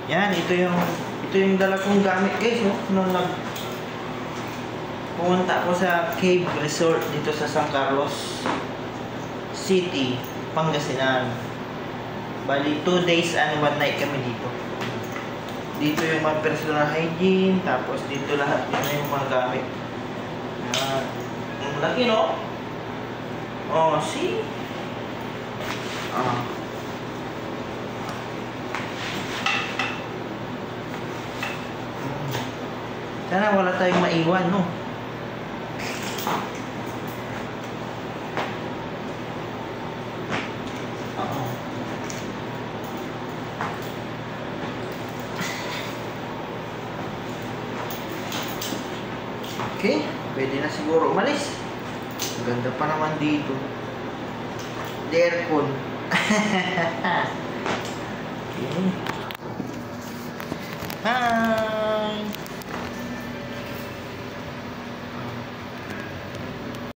Yan, ito yung dala kong gamit guys, no? Nung pumunta ako sa Cave Resort dito sa San Carlos City, Pangasinan. Bali, 2 days and 1 night kami dito. Dito yung mga personal hygiene, tapos dito lahat yun yung mga gamit. Ang laki, no? Oh, see? Sana wala tayong maiwan, no? Okay, pwede na siguro umalis. Ganda pa naman dito. Aircon. Okay.